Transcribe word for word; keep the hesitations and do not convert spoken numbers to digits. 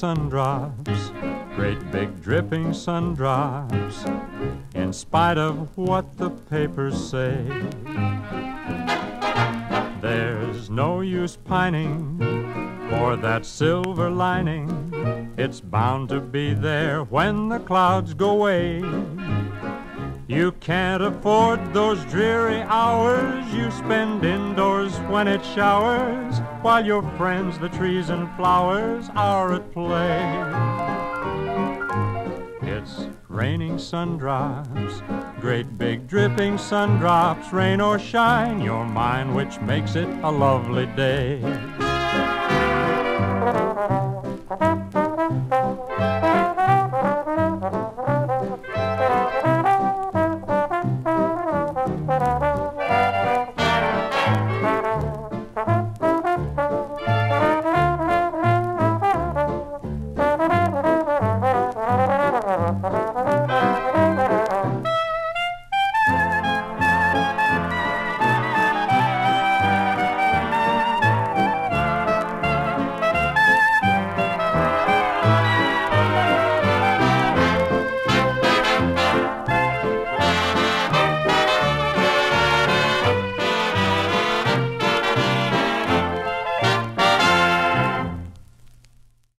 sundrops, great big dripping sundrops, in spite of what the papers say. There's no use pining for that silver lining. It's bound to be there when the clouds go away. You can't afford those dreary hours you spend indoors when it showers, while your friends, the trees and flowers, are at play. It's raining sundrops, great big dripping sundrops, rain or shine your mind, which makes it a lovely day.